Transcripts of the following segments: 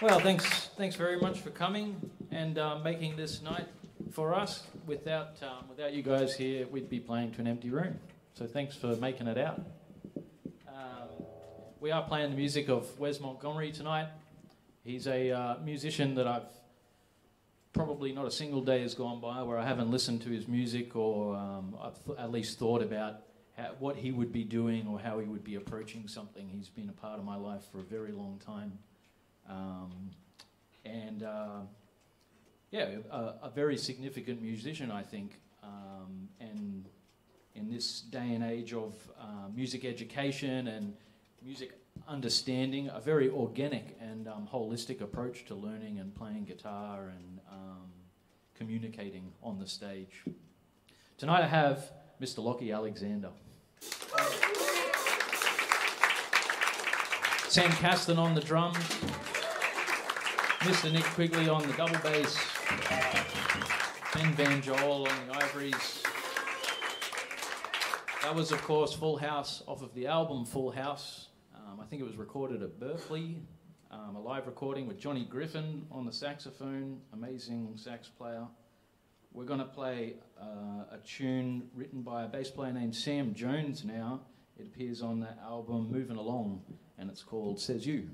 Well, thanks very much for coming and making this night for us. Without you guys here, we'd be playing to an empty room. So thanks for making it out. We are playing the music of Wes Montgomery tonight. He's a musician that I've probably not a single day has gone by where I haven't listened to his music or I've at least thought about what he would be doing or how he would be approaching something. He's been a part of my life for a very long time. A very significant musician, I think, and in this day and age of music education and music understanding, a very organic and holistic approach to learning and playing guitar and communicating on the stage. Tonight I have Mr. Lockie Alexander. Sam Caston on the drums, Mr. Nick Quigley on the double bass, Ben Van Joel on the ivories. That was, of course, Full House off of the album Full House. I think it was recorded at Berkeley, a live recording with Johnny Griffin on the saxophone, amazing sax player. We're going to play a tune written by a bass player named Sam Jones now. It appears on that album Moving Along, and it's called Says You.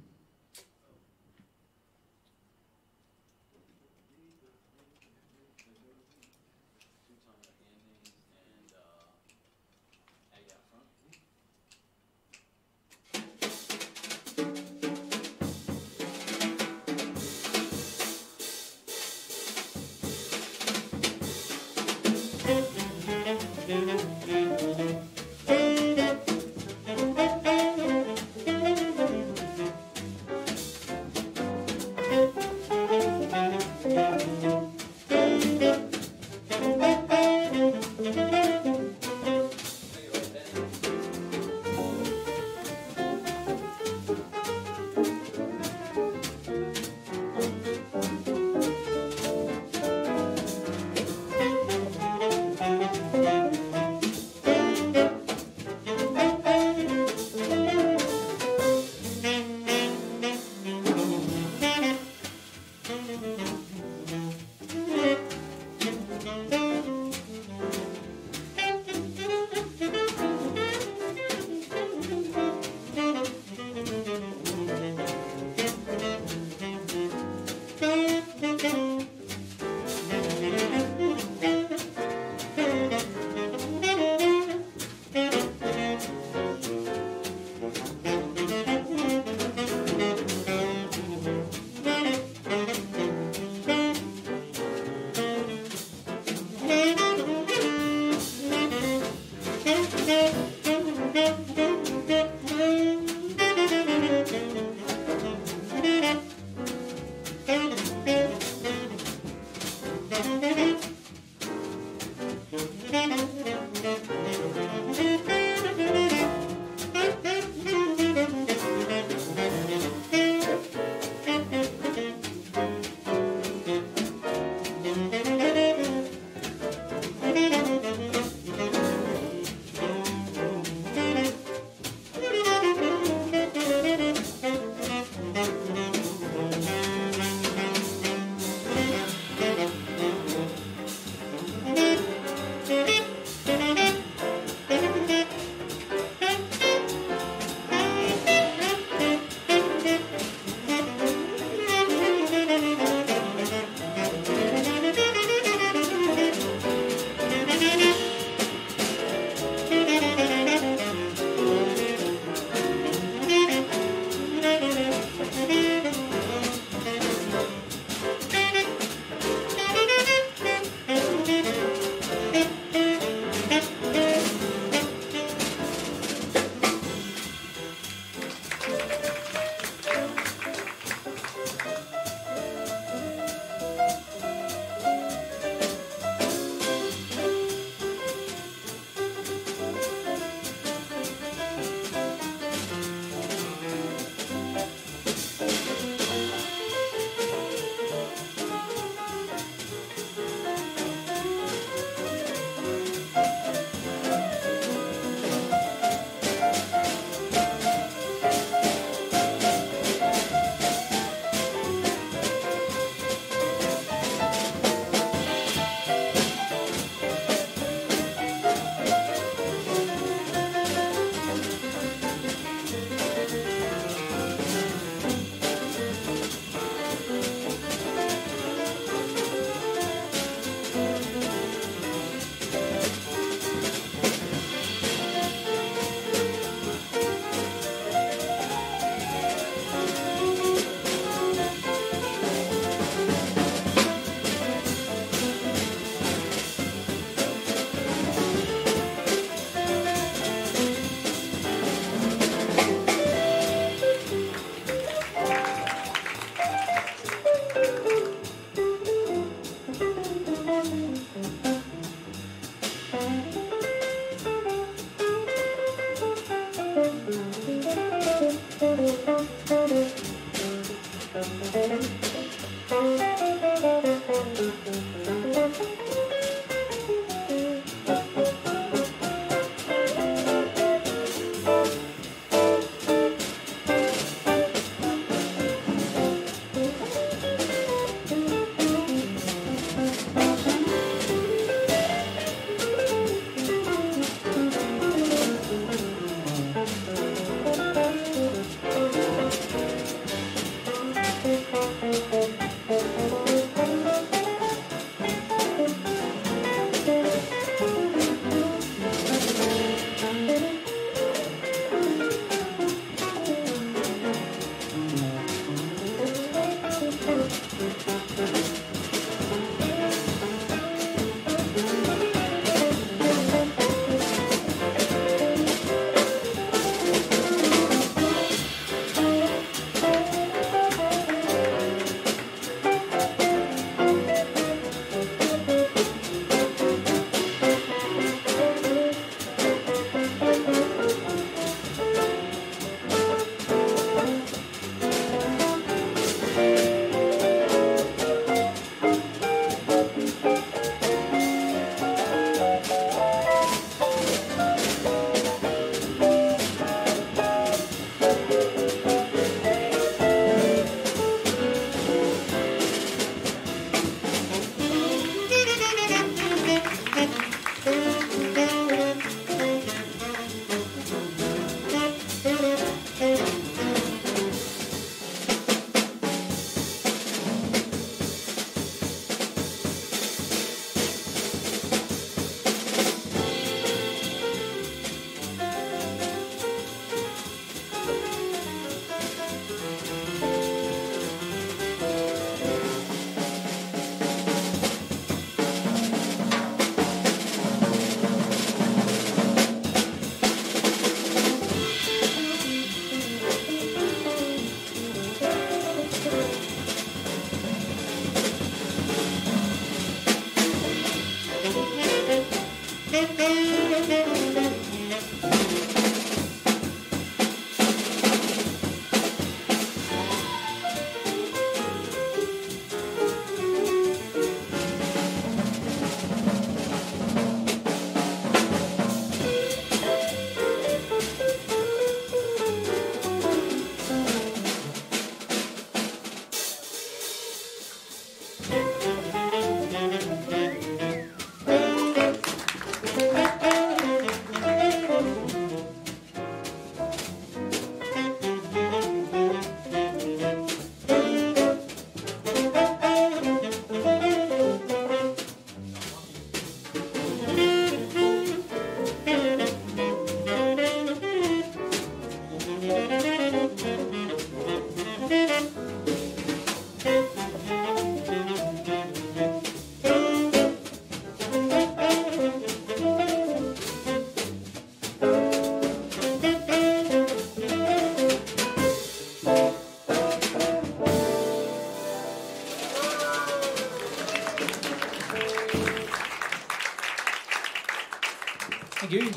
Thank you.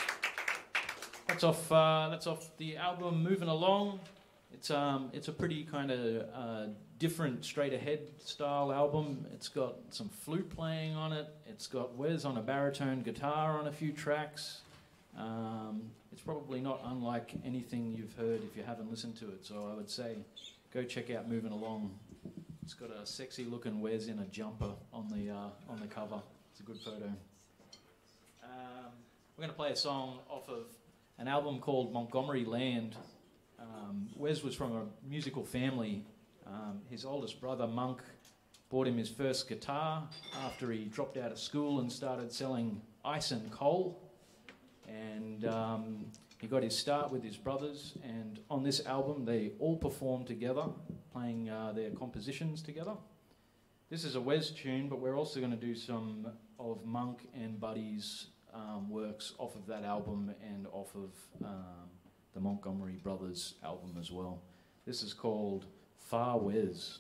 That's off the album Moving Along. It's a pretty kind of different straight ahead style album. It's got some flute playing on it. It's got Wes on a baritone guitar on a few tracks. It's probably not unlike anything you've heard if you haven't listened to it. So I would say go check out Moving Along. It's got a sexy looking Wes in a jumper on the cover. It's a good photo. We're going to play a song off of an album called Montgomery Land. Wes was from a musical family. His oldest brother, Monk, bought him his first guitar after he dropped out of school and started selling ice and coal. And he got his start with his brothers. And on this album, they all performed together, playing their compositions together. This is a Wes tune, but we're also going to do some of Monk and Buddy's works off of that album and off of the Montgomery Brothers album as well. This is called Far Wes.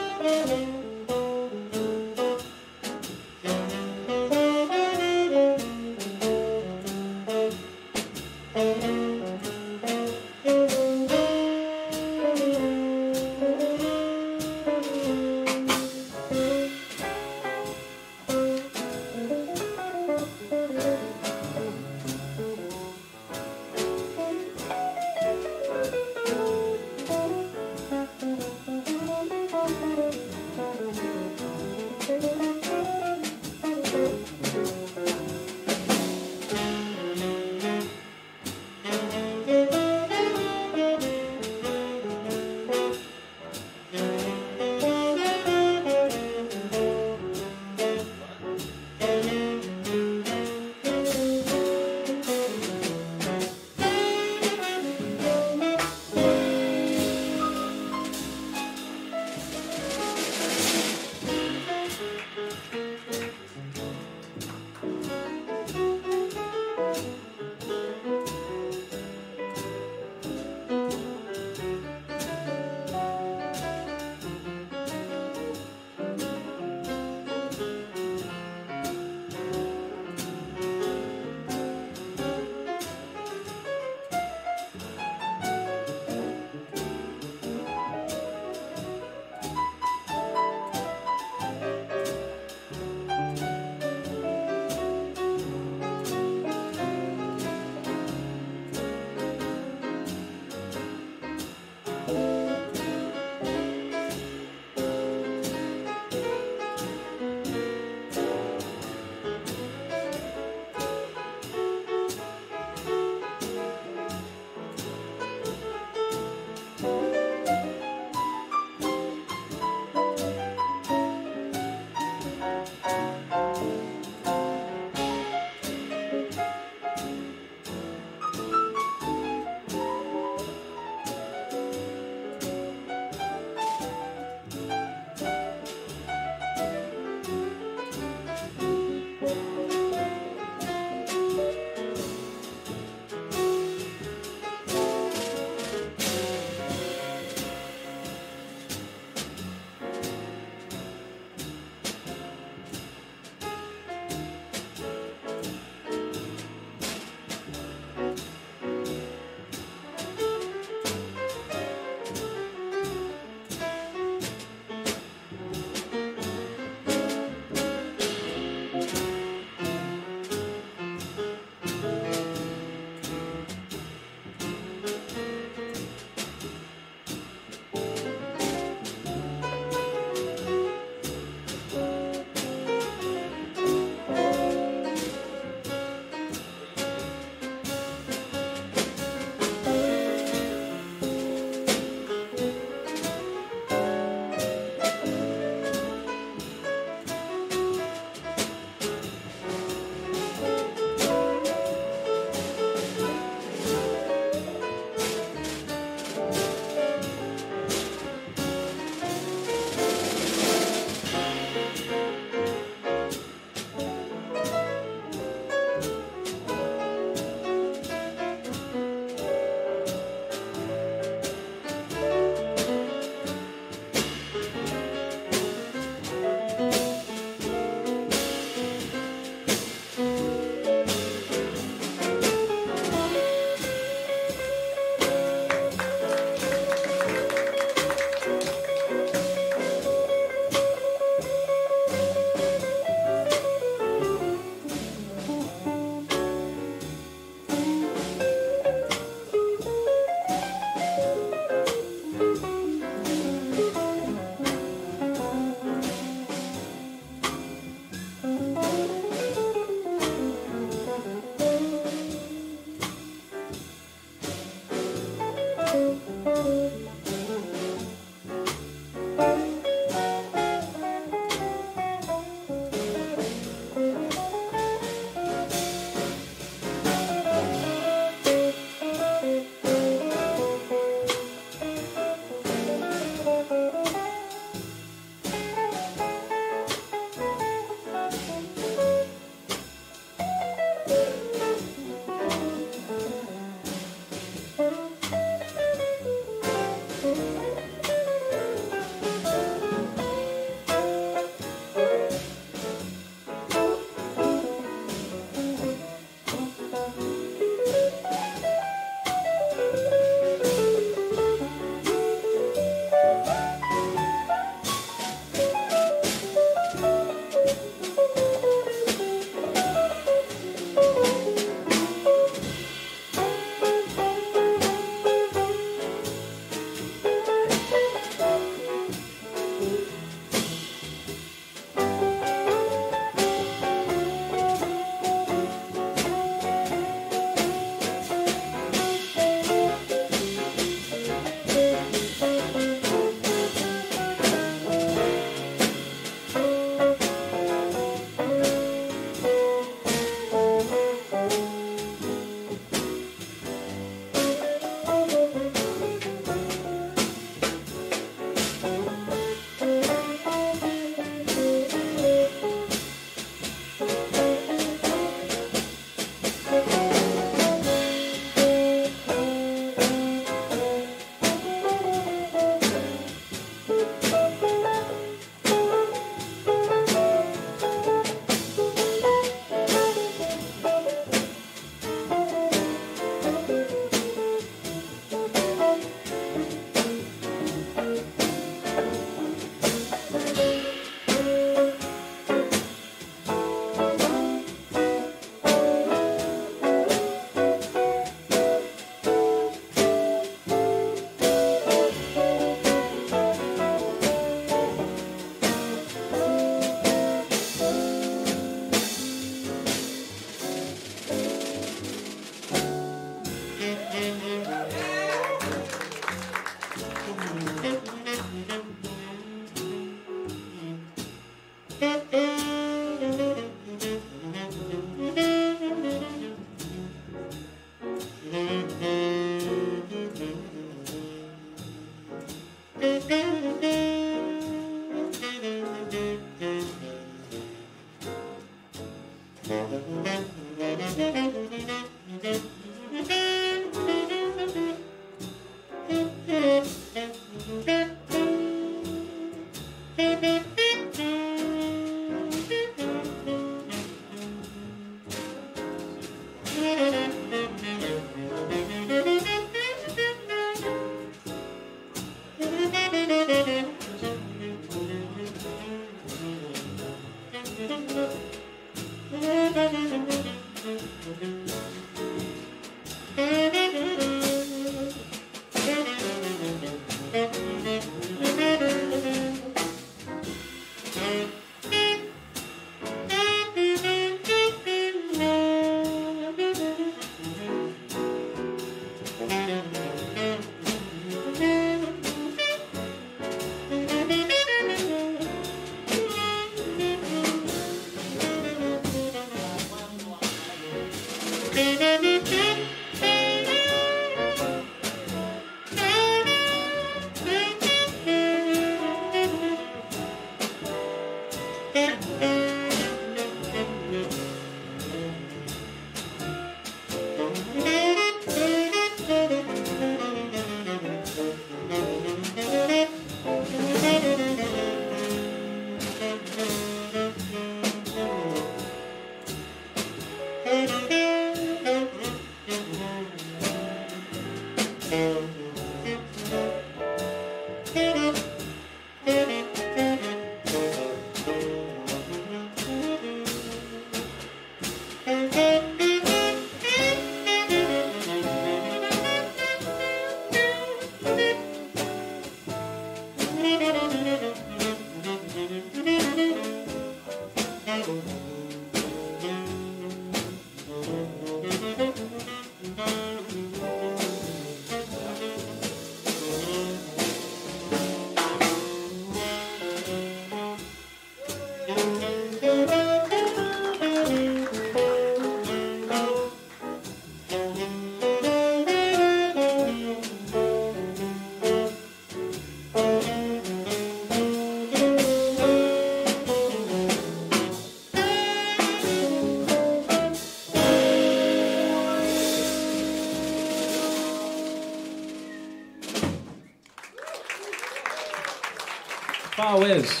Far Wes.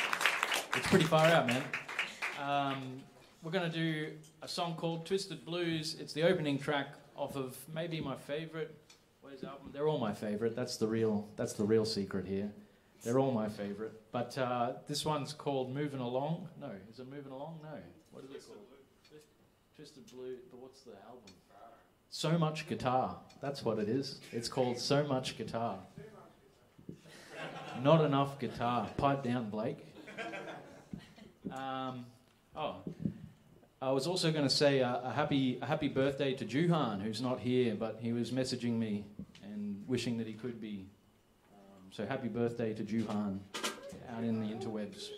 It's pretty far out, man. We're going to do a song called Twisted Blues. It's the opening track off of maybe my favourite Wes album. They're all my favourite. That's the real secret here. They're all my favourite. But this one's called Moving Along. No, is it Moving Along? No. What is it called? Twisted Blue. But what's the album? So Much Guitar. That's what it is. It's called So Much Guitar. Not enough guitar. Pipe down, Blake. I was also going to say a happy birthday to Juhan, who's not here, but he was messaging me and wishing that he could be. So happy birthday to Juhan out in the interwebs.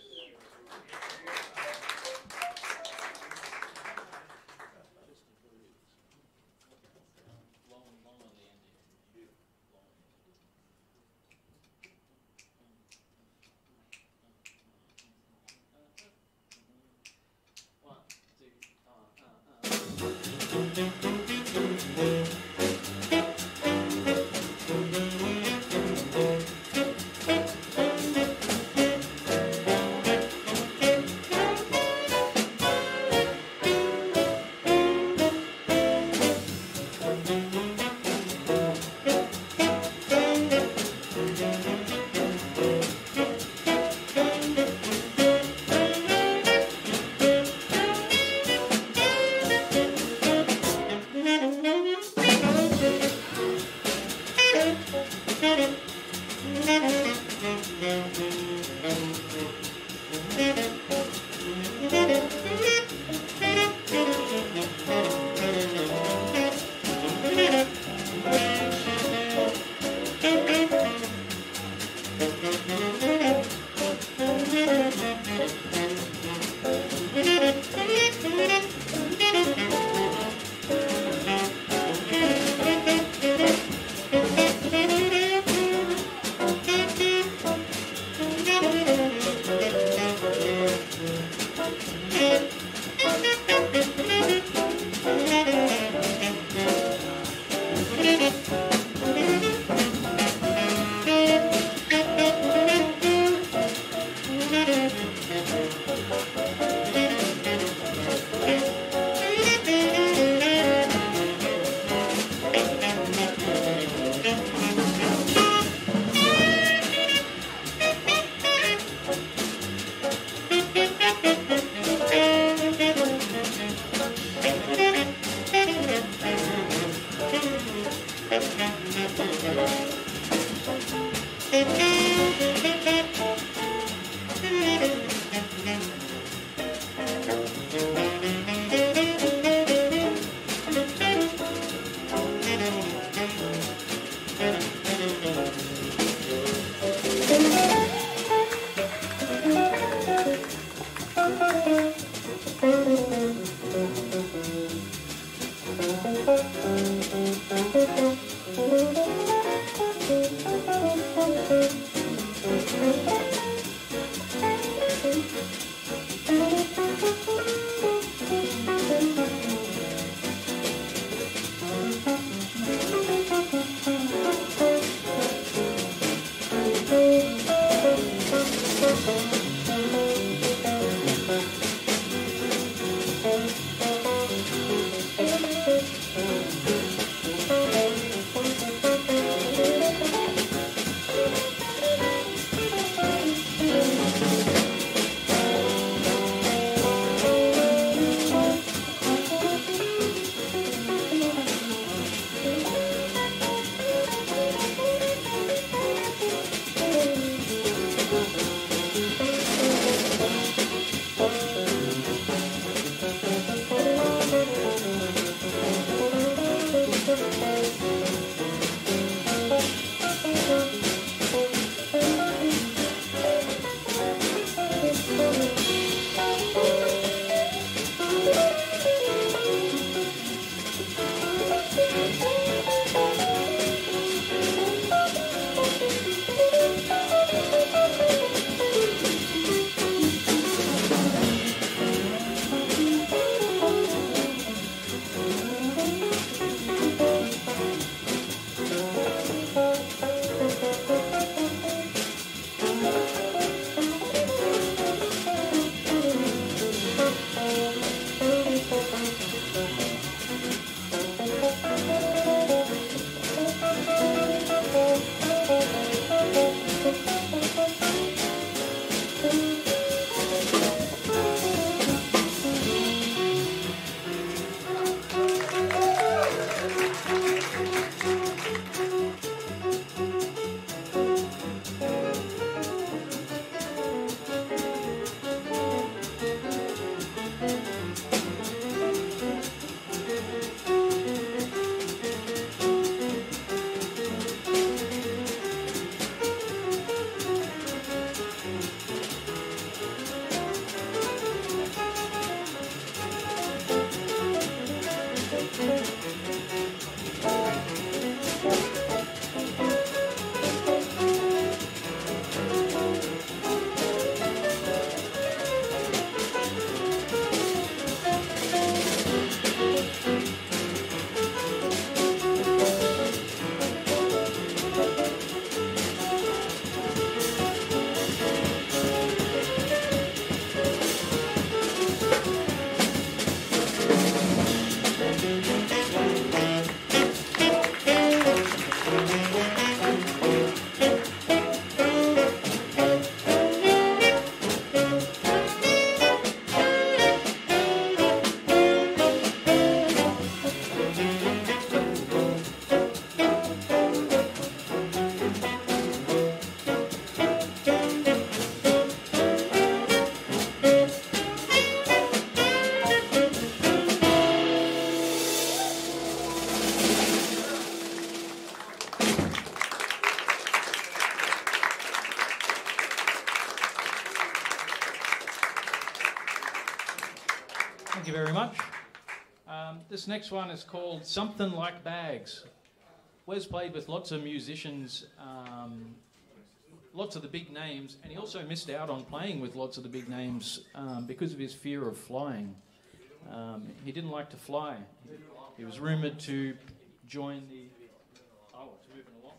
Thank you very much. This next one is called Something Like Bags. Wes played with lots of musicians, lots of the big names, and he also missed out on playing with lots of the big names because of his fear of flying. He didn't like to fly. He was rumoured to join the... Oh, it's moving along.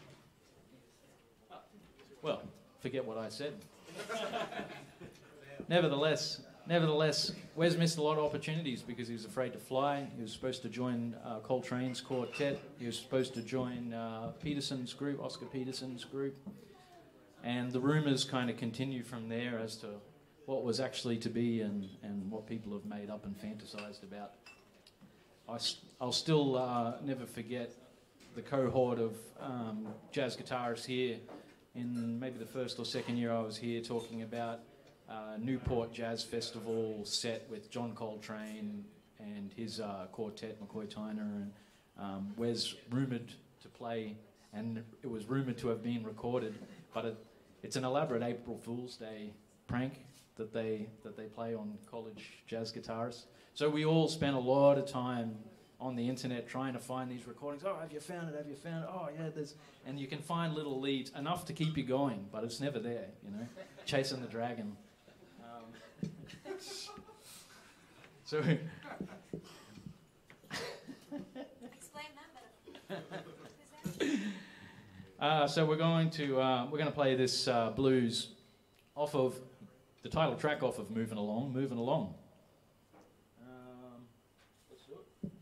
Well, forget what I said. Nevertheless, Wes missed a lot of opportunities because he was afraid to fly. He was supposed to join Coltrane's quartet. He was supposed to join Peterson's group, Oscar Peterson's group. And the rumours kind of continue from there as to what was actually to be and what people have made up and fantasised about. I'll still never forget the cohort of jazz guitarists here in maybe the first or second year I was here, talking about Newport Jazz Festival set with John Coltrane and his quartet, McCoy Tyner, and Wes rumoured to play, and it was rumoured to have been recorded, but it's an elaborate April Fool's Day prank that they play on college jazz guitarists. So we all spent a lot of time on the internet trying to find these recordings. Oh, have you found it? Have you found it? Oh, yeah, there's... And you can find little leads, enough to keep you going, but it's never there, you know? Chasing the dragon. So... Explain that better. So we're going to play this blues off of the title track off of Moving Along, Moving Along. Let's do it.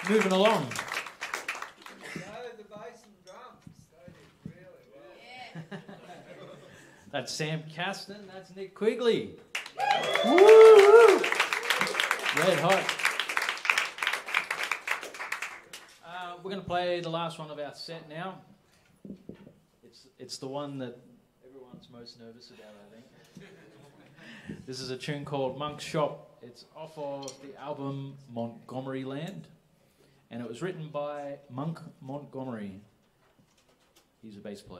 moving along. The bass and drums, they did really well. Yeah. That's Sam Caston, that's Nick Quigley. Woo! Red hot. We're going to play the last one of our set now. It's the one that everyone's most nervous about, I think. This is a tune called Monk's Shop. It's off of the album Montgomery Land, and it was written by Monk Montgomery. He's a bass player.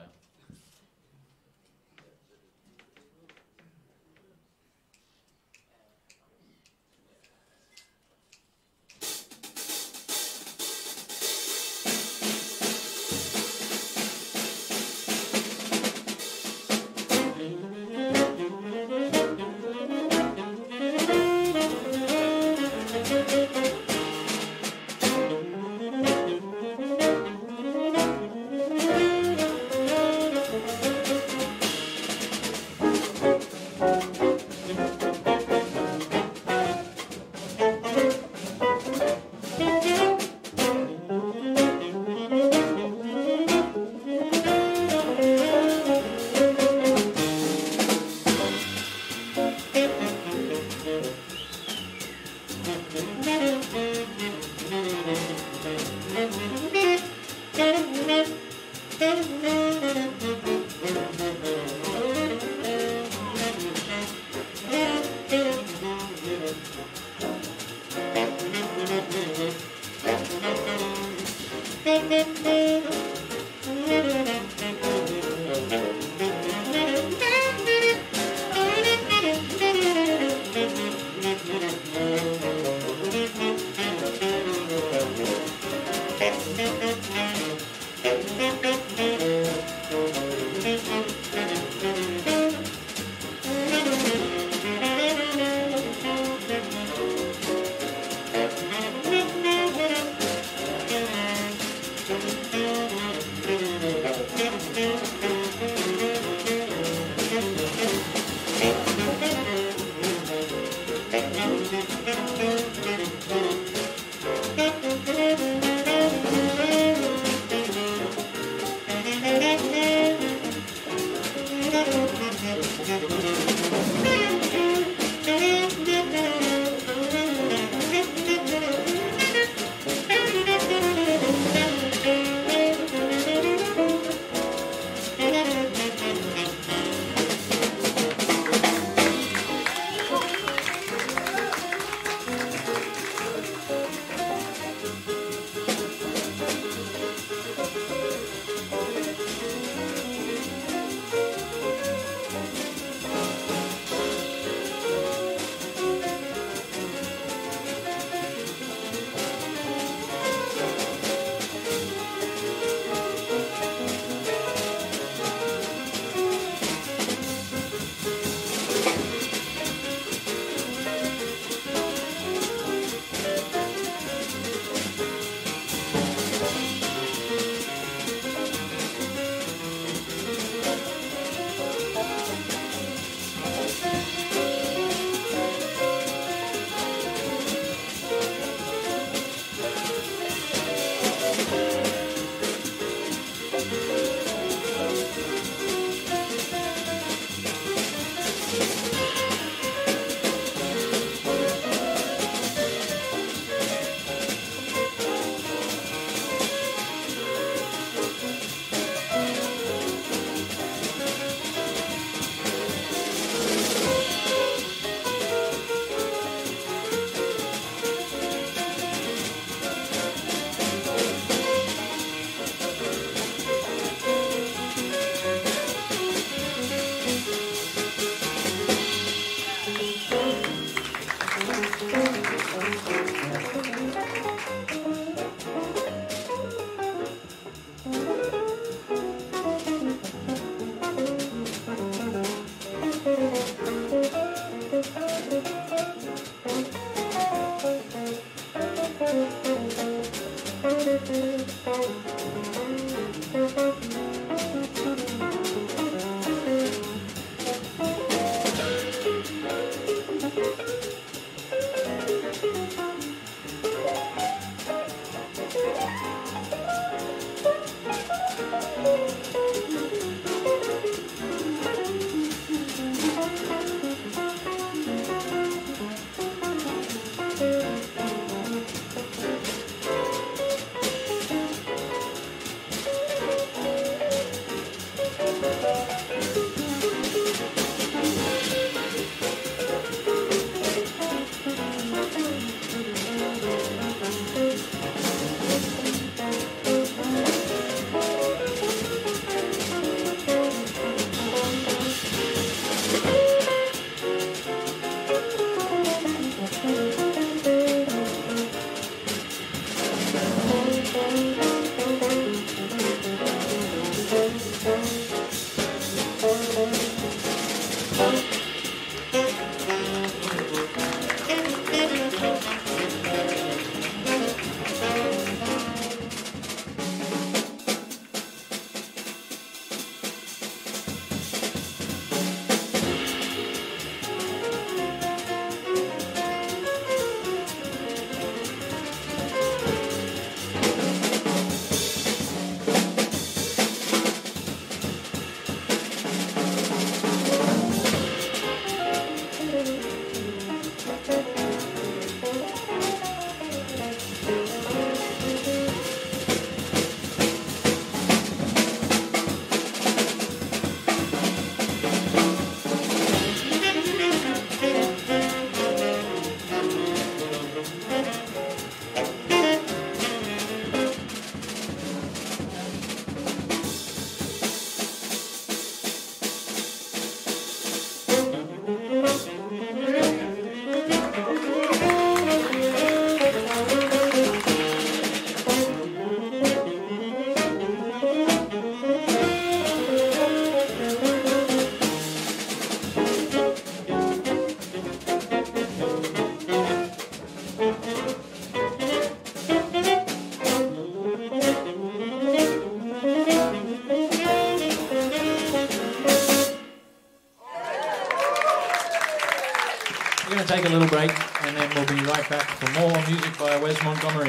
to take a little break, and then we'll be right back for more music by Wes Montgomery.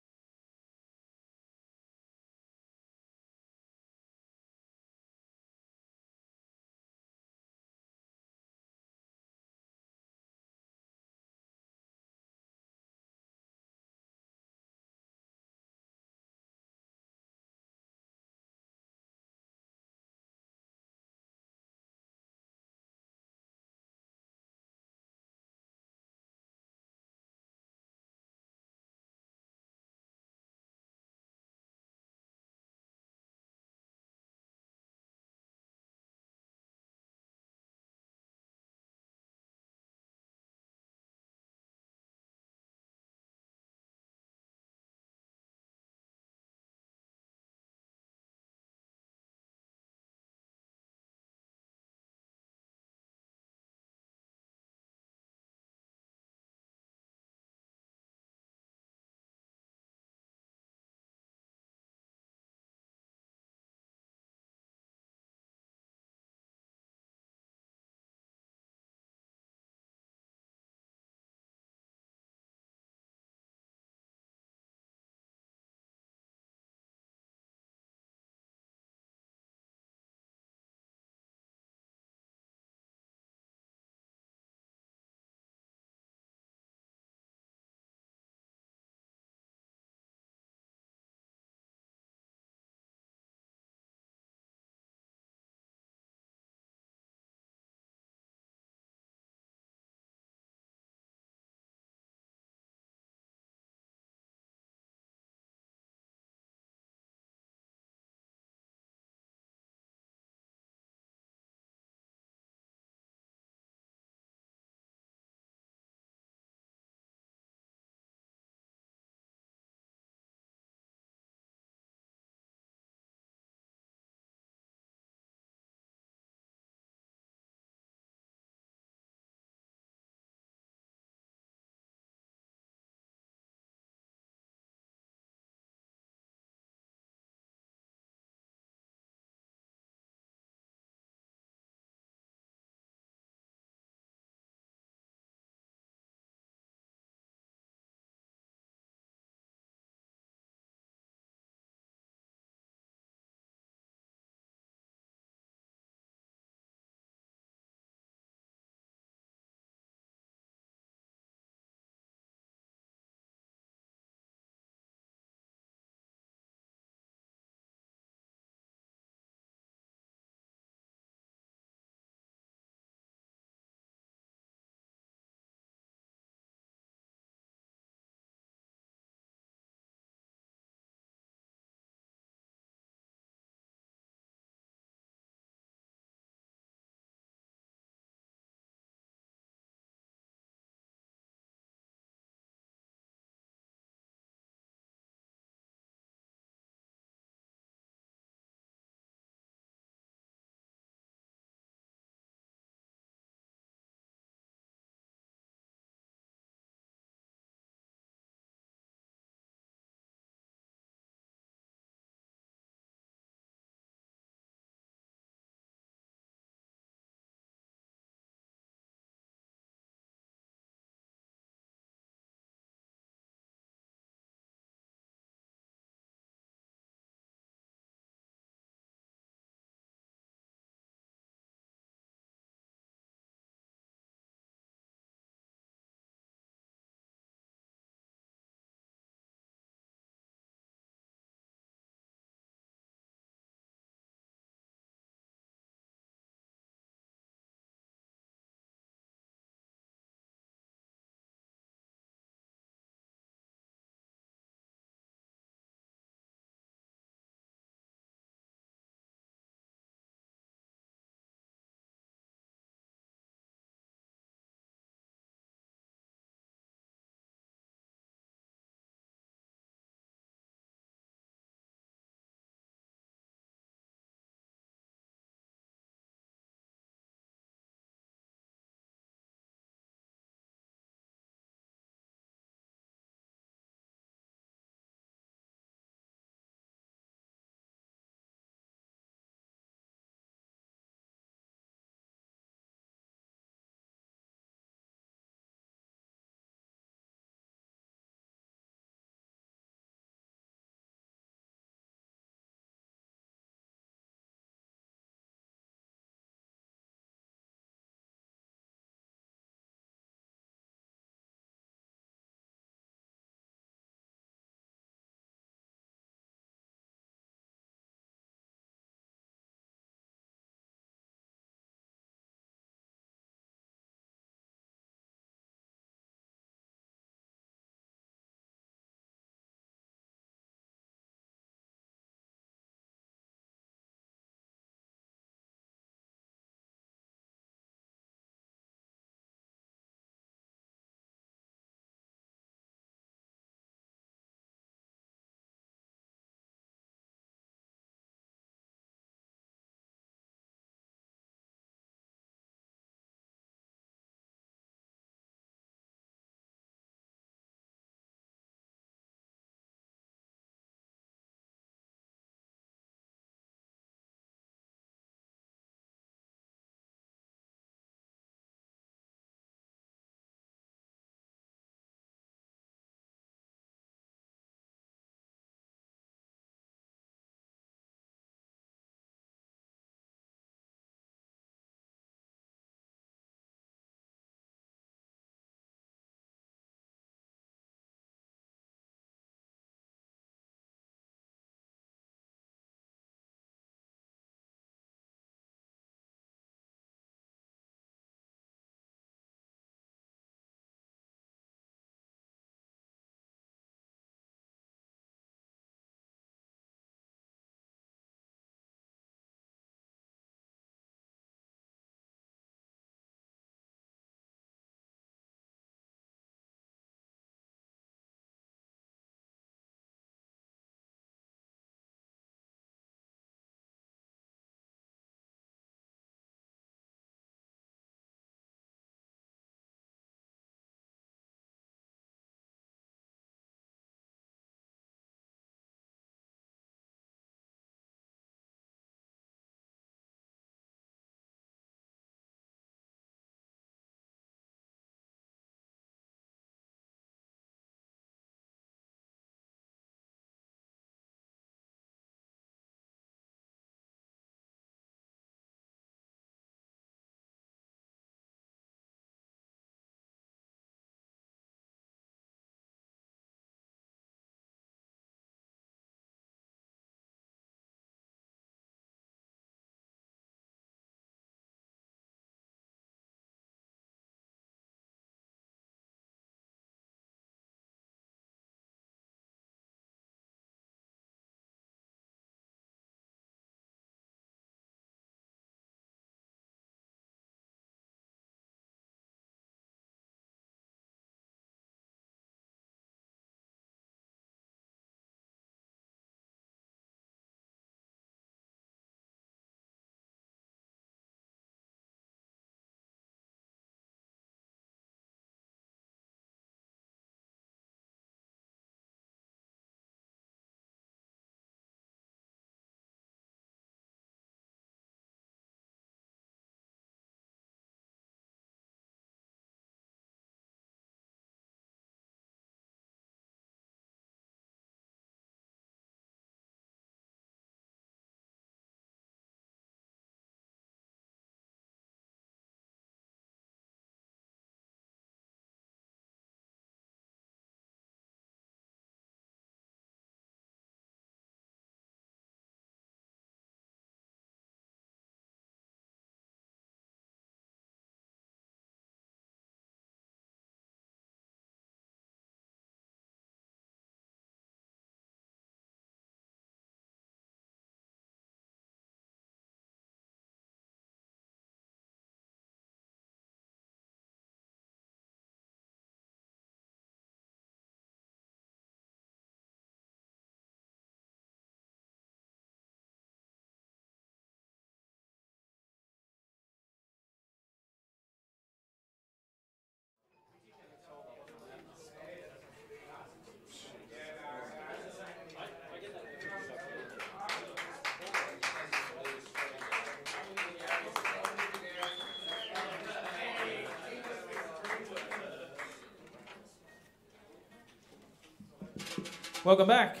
Welcome back.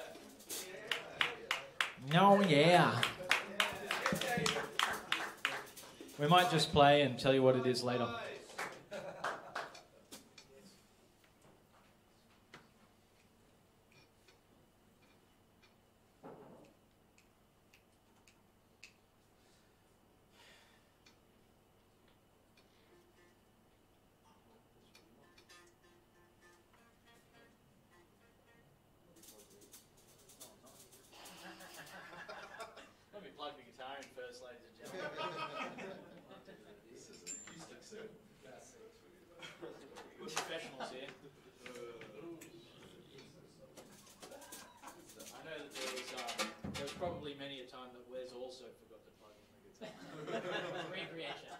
Oh, yeah. We might just play and tell you what it is later. Let me plug the guitar in first, ladies and gentlemen. This is acoustic soup. We're professionals here. I know that there was probably many a time that Wes also forgot to plug in the guitar. Recreation.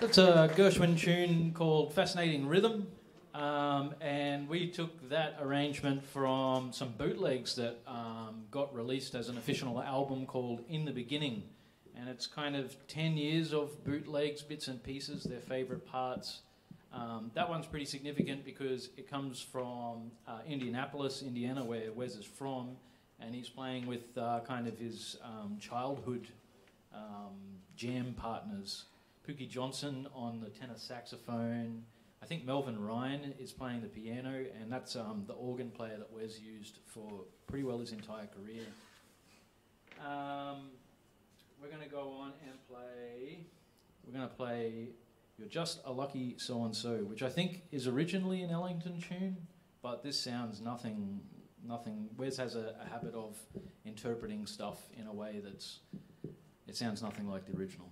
That's a Gershwin tune called Fascinating Rhythm, and we took that arrangement from some bootlegs that got released as an official album called In the Beginning, and it's kind of 10 years of bootlegs, bits and pieces, their favourite parts. That one's pretty significant because it comes from Indianapolis, Indiana, where Wes is from, and he's playing with kind of his childhood jam partners. Pookie Johnson on the tenor saxophone. I think Melvin Ryan is playing the piano, and that's the organ player that Wes used for pretty well his entire career. We're going to go on and play... We're going to play You're Just a Lucky So-and-So, which I think is originally an Ellington tune, but this sounds nothing... Wes has a habit of interpreting stuff in a way that's... It sounds nothing like the original.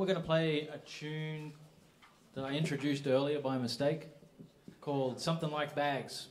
we're going to play a tune that I introduced earlier by mistake, called Something Like Bags.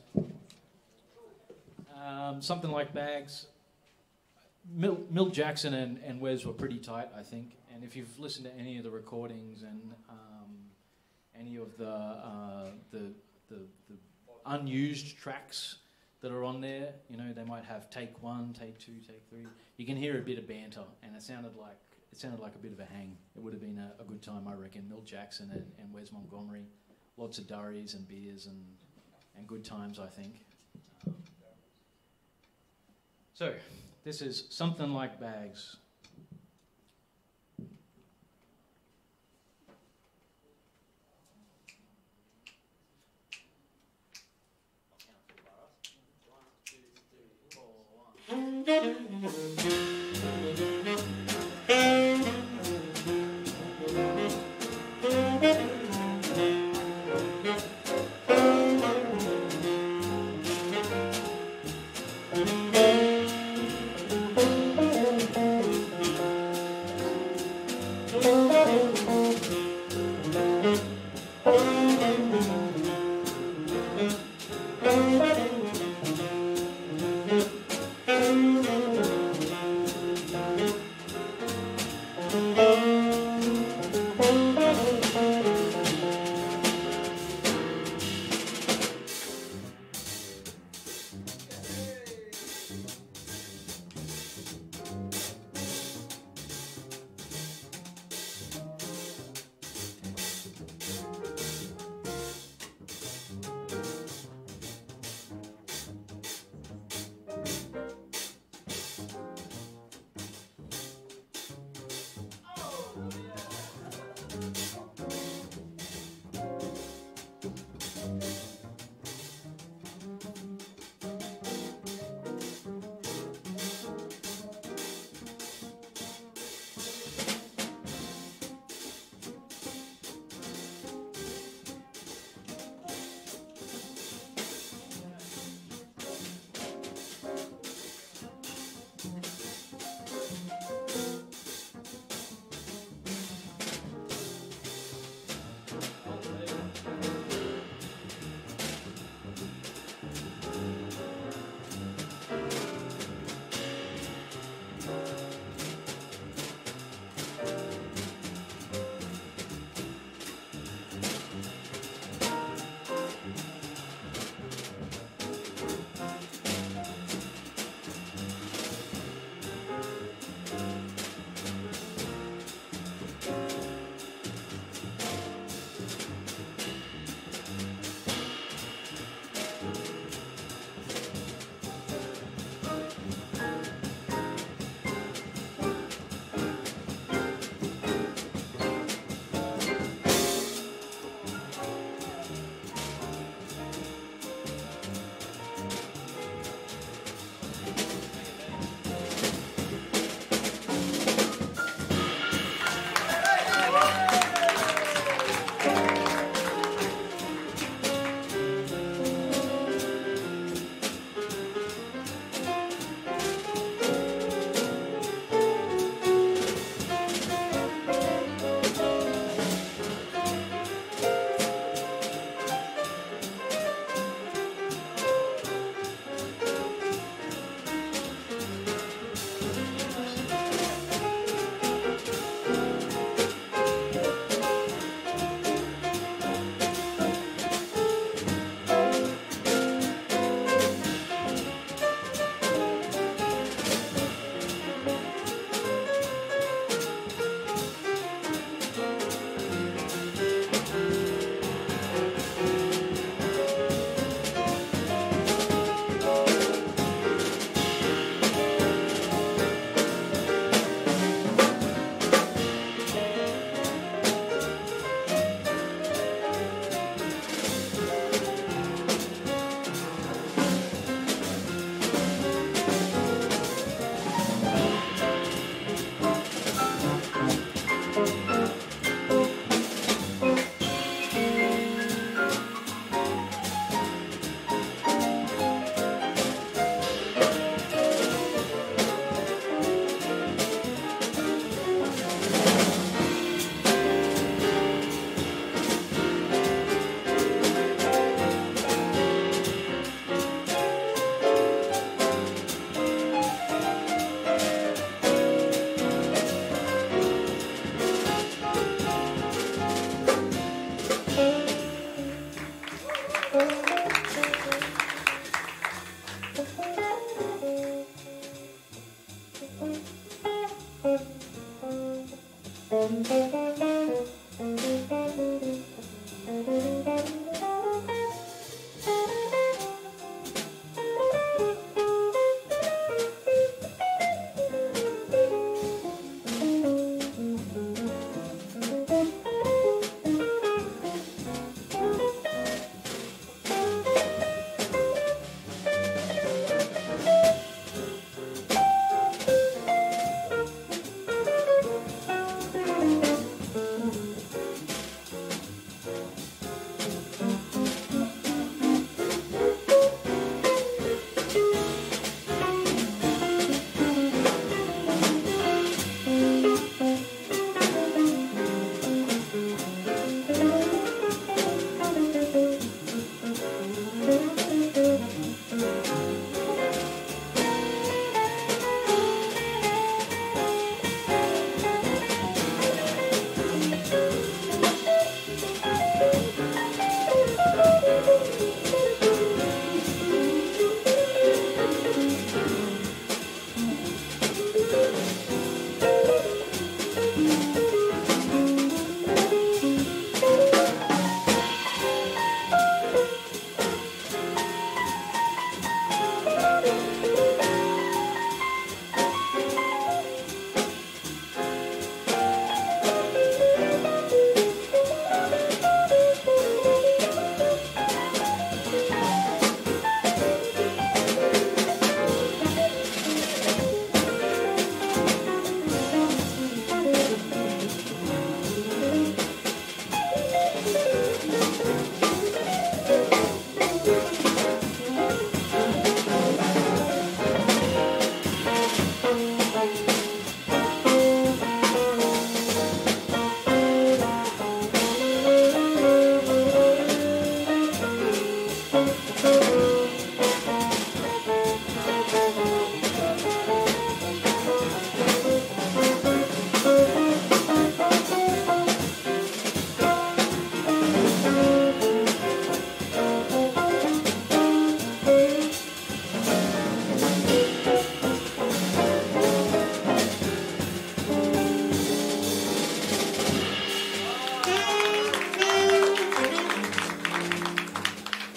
Something Like Bags. Milt Jackson and Wes were pretty tight, I think. And if you've listened to any of the recordings and any of the unused tracks that are on there, you know, they might have take 1, take 2, take 3. You can hear a bit of banter, and it sounded like a bit of a hang. It would have been a good time, I reckon. Milt Jackson and Wes Montgomery, lots of durries and beers and good times, I think. So, this is Something Like Bags.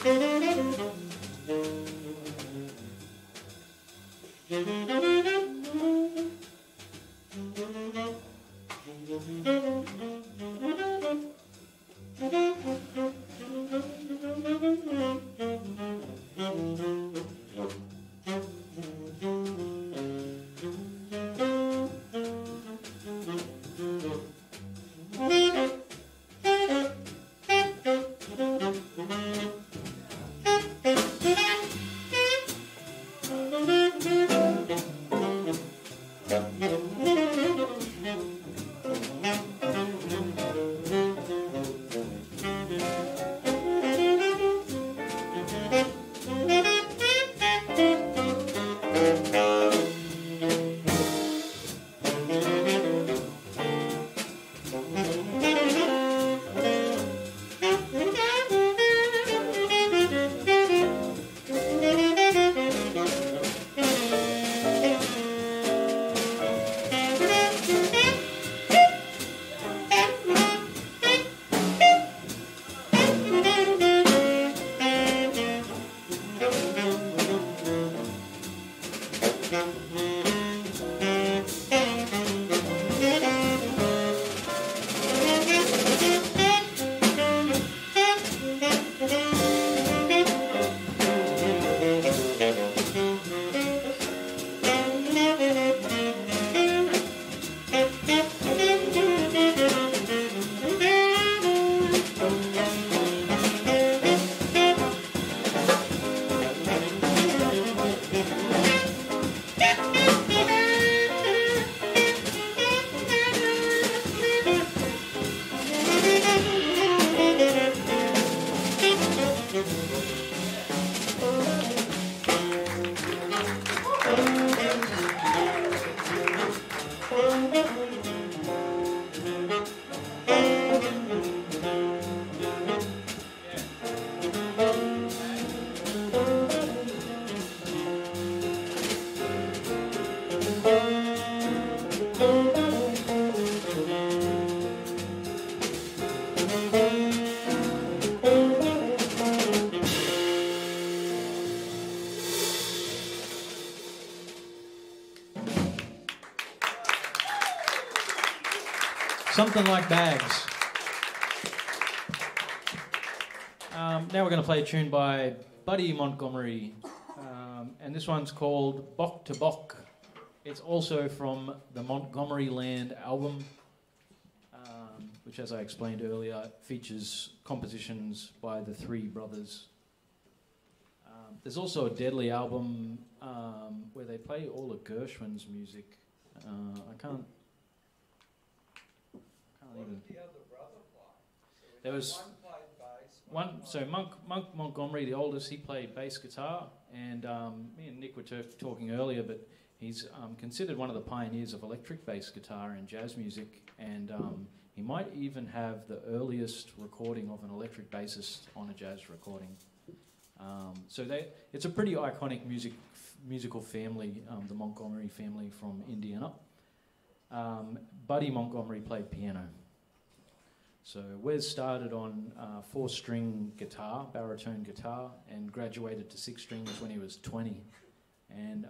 Something like Bags. Now we're going to play a tune by Buddy Montgomery, and this one's called Bok to Bok. It's also from the Montgomery Land album, which, as I explained earlier, features compositions by the three brothers. There's also a Deadly album where they play all of Gershwin's music. I can't What even. did the other brother play? There was One played bass. one. So Monk Montgomery, the oldest, he played bass guitar, and me and Nick were talking earlier, but he's considered one of the pioneers of electric bass guitar in jazz music, and he might even have the earliest recording of an electric bassist on a jazz recording. So it's a pretty iconic musical family, the Montgomery family from Indiana. Buddy Montgomery played piano. So Wes started on 4-string guitar, baritone guitar, and graduated to 6 strings when he was 20. And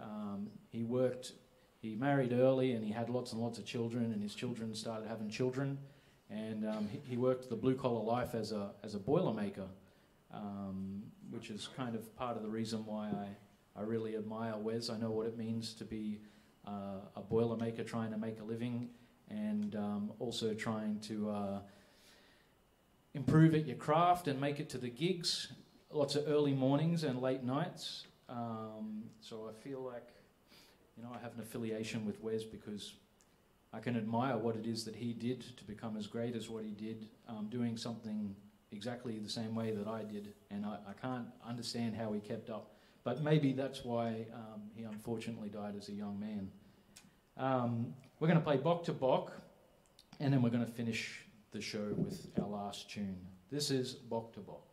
he married early, and he had lots and lots of children, and his children started having children. And he worked the blue-collar life as a boilermaker, which is kind of part of the reason why I really admire Wes. I know what it means to be a boilermaker trying to make a living, and also trying to improve at your craft and make it to the gigs. Lots of early mornings and late nights. So I feel like, I have an affiliation with Wes because I can admire what it is that he did to become as great as what he did, doing something exactly the same way that I did, and I can't understand how he kept up. But maybe that's why he unfortunately died as a young man. We're going to play Bok to Bok, and then we're going to finish the show with our last tune. This is Bok to Bok.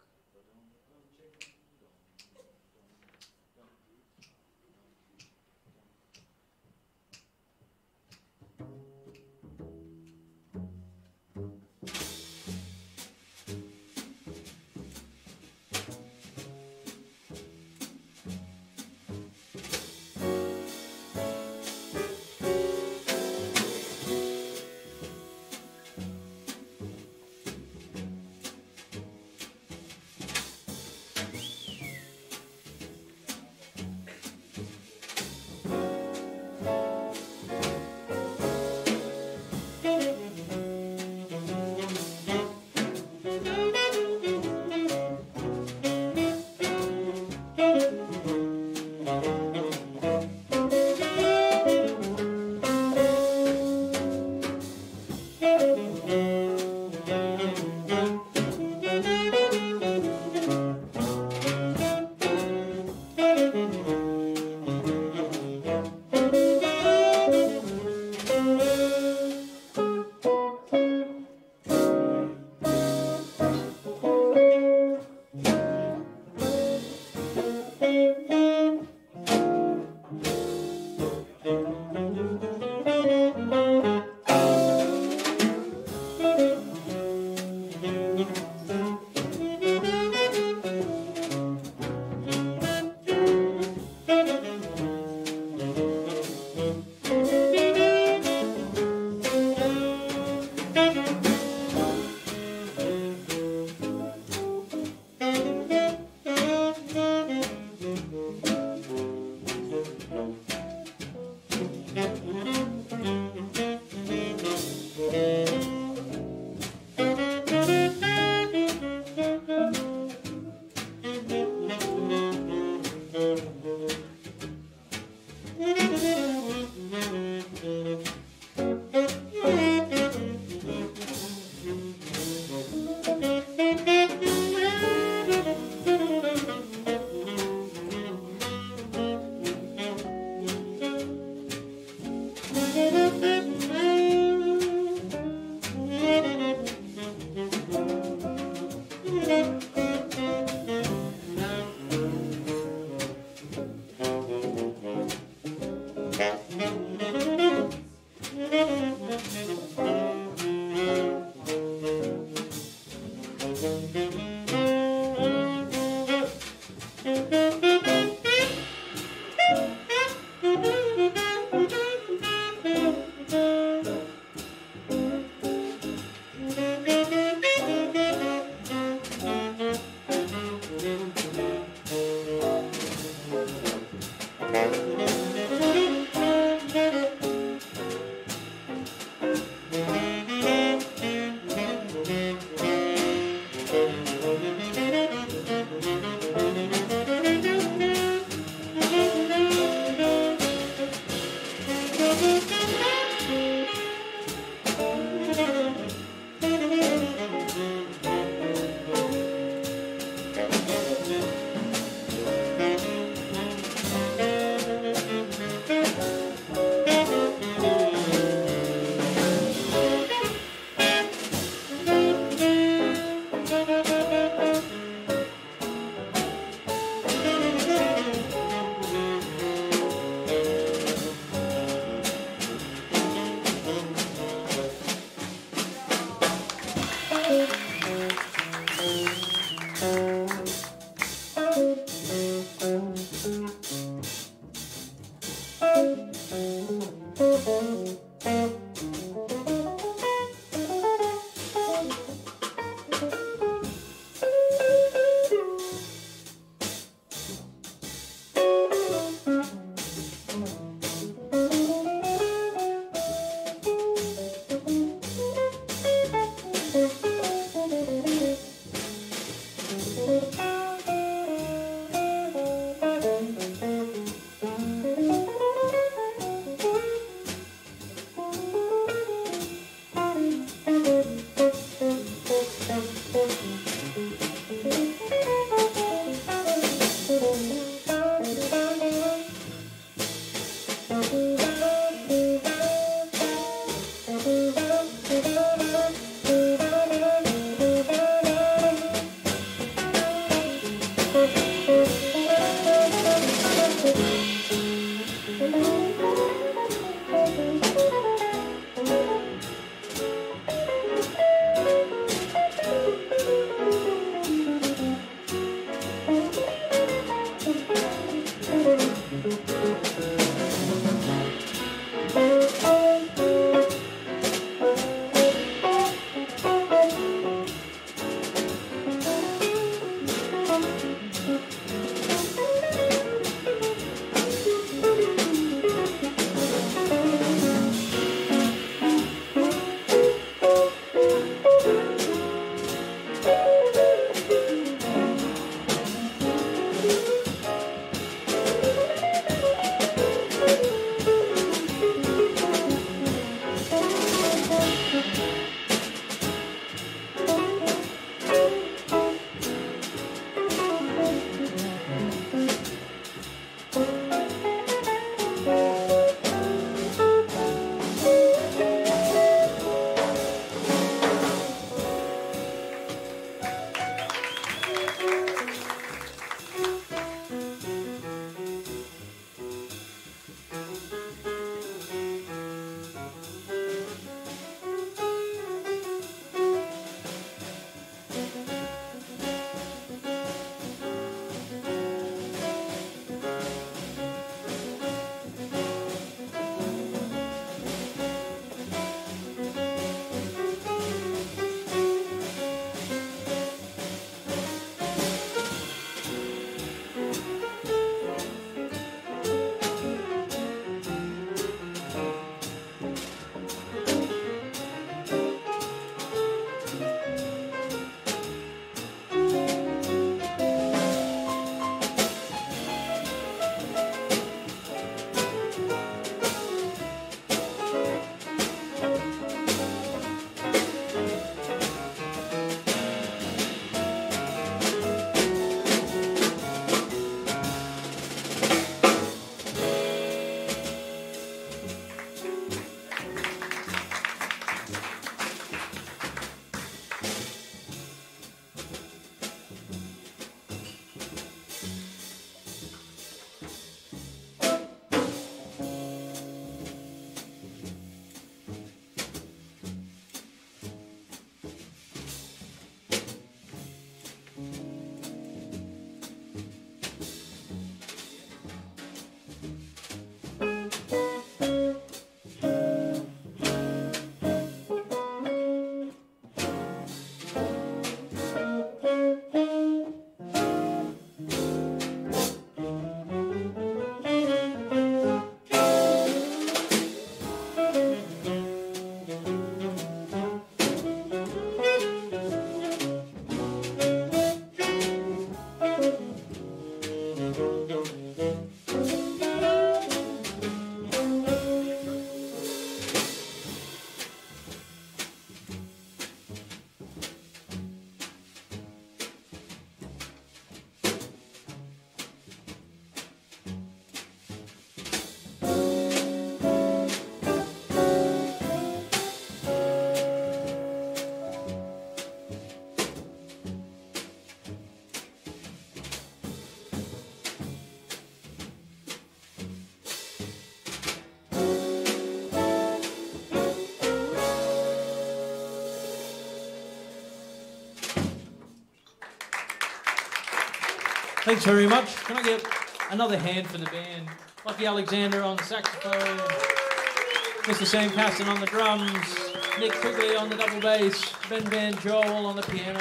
Thanks very much. Can I get another hand for the band? Lucky Alexander on the saxophone, Mr. Sam Caston on the drums, Nick Quigley on the double bass, Ben Van Joel on the piano.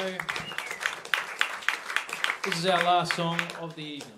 This is our last song of the evening.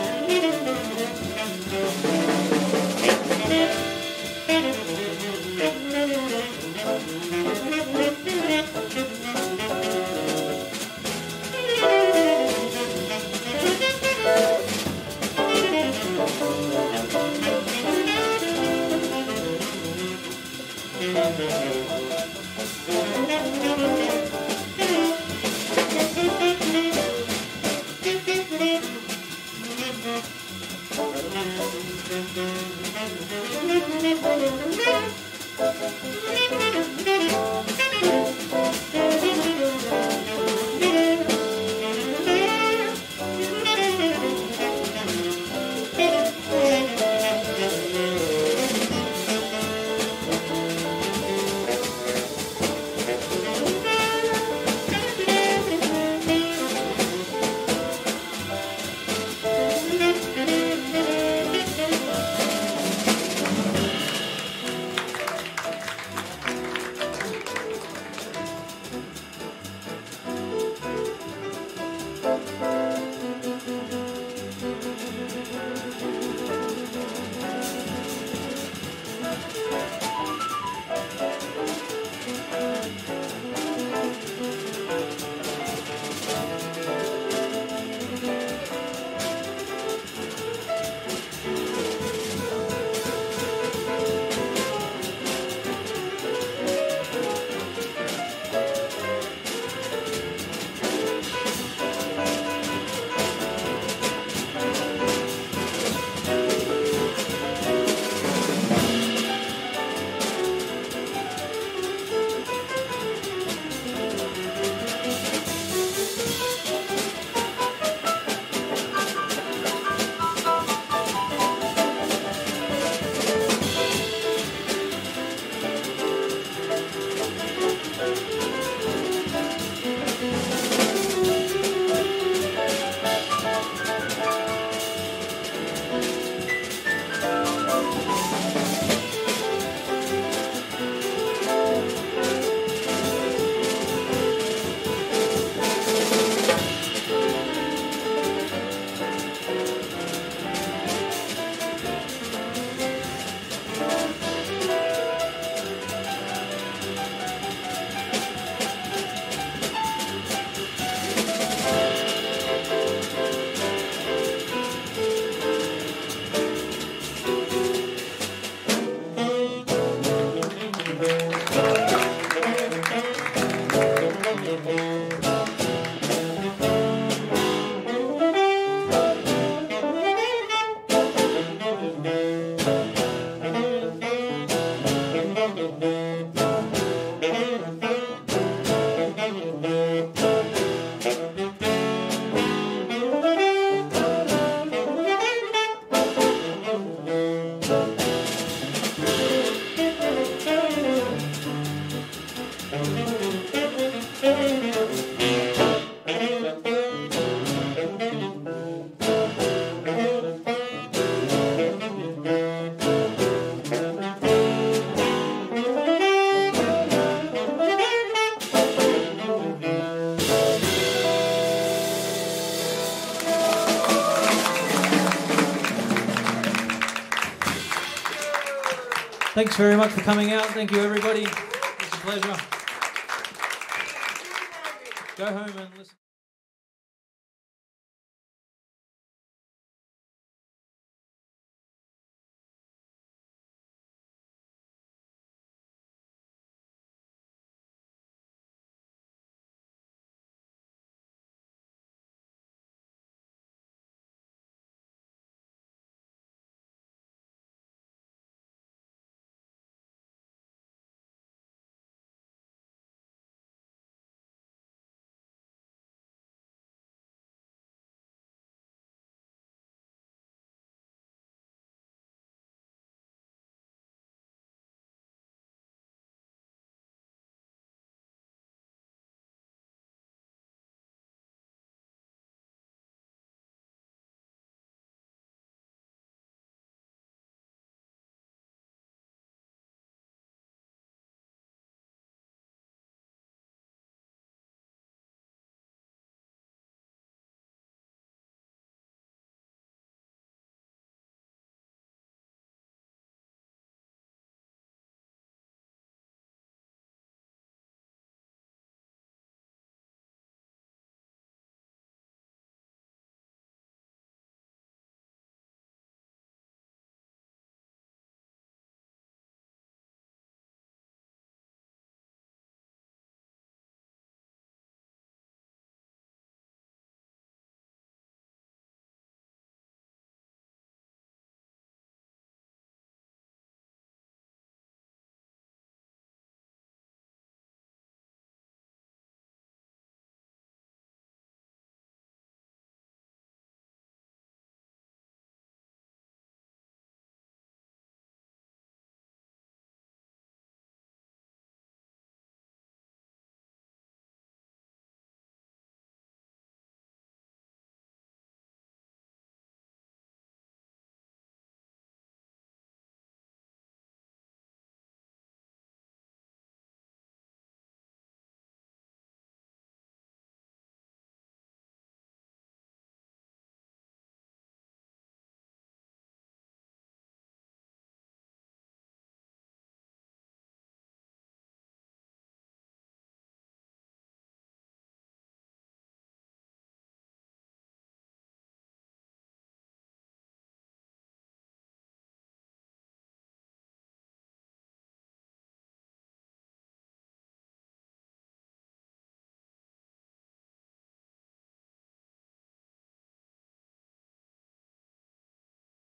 Thanks very much for coming out. Thank you, everybody. It's a pleasure. Go home and listen.